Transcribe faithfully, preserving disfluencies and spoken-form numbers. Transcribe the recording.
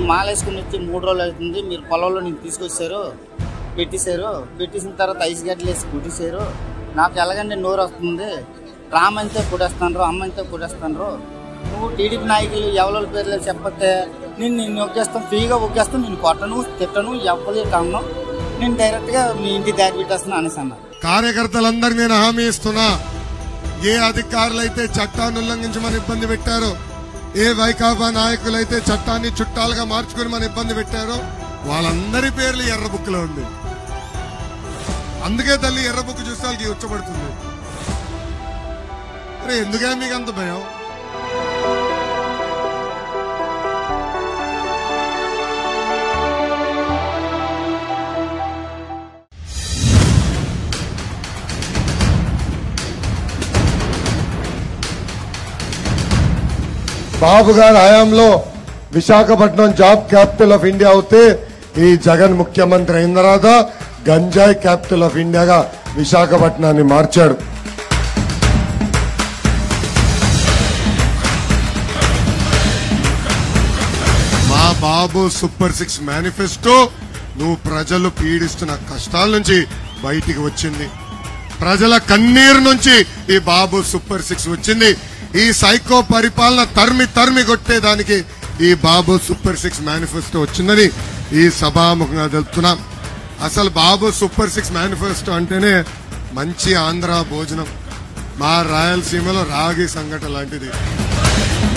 నేను మాలేసుకుని వచ్చి మూడు రోజులు అవుతుంది, మీరు పొలంలో నేను తీసుకొచ్చారు పెట్టేశారు, పెట్టేసిన తర్వాత ఐస్ గడ్డలు వేసి కుట్టేశారు, నాకు ఎలాగంటే నోరు వస్తుంది, రామంతే కొట్టేస్తాను, అమ్మంతే కొట్టేస్తాను, నువ్వు టీడీపీ నాయకులు ఎవరి పేర్లు చెప్పతే నేను నిన్ను ఒక్కేస్తాను, ఫ్రీగా ఒక్కేస్తాను, నేను కొట్టను తిట్టను ఎవరి కన్ను, నేను డైరెక్ట్గా మీ ఇంటి దారి పెట్టేస్తాను అనేసి అన్నారు. కార్యకర్తలందరికీ నేను హామీ ఇస్తున్నా, ఏ అధికారులైతే చట్టాన్ని ఉల్లంఘించమని ఇబ్బంది పెట్టారో, ఏ వైకాపా నాయకులైతే చట్టాన్ని చుట్టాలుగా మార్చుకుని మన ఇబ్బంది పెట్టారో వాళ్ళందరి పేర్లు ఎర్ర బుక్ లో ఉంది. అందుకే తల్లి ఎర్ర బుక్ చూస్తే వాళ్ళకి ఉచ్చబడుతుంది. అరే ఎందుకే మీకు అంత భయం? బాబు గారి హయాంలో Visakhapatnam job capital of India అవుతే ఈ జగన్ ముఖ్యమంత్రి అయిన తర్వాత గంజాయి క్యాపిటల్ ఆఫ్ ఇండియాగా విశాఖపట్నాన్ని మార్చాడు. మా బాబు సూపర్ సిక్స్ మేనిఫెస్టో నువ్వు ప్రజలు పీడిస్తున్న కష్టాల నుంచి బయటికి వచ్చింది, ప్రజల కన్నీరు నుంచి ఈ బాబు సూపర్ సిక్స్ వచ్చింది. ఈ సైకో పరిపాలన తరిమి తరిమి కొట్టేదానికి ఈ బాబు సూపర్ సిక్స్ మేనిఫెస్టో వచ్చిందని ఈ సభాముఖంగా తెలుపుతున్నాం. అసలు బాబు సూపర్ సిక్స్ మేనిఫెస్టో అంటేనే మంచి ఆంధ్ర భోజనం, మా రాయలసీమలో రాగి సంఘటన లాంటిది.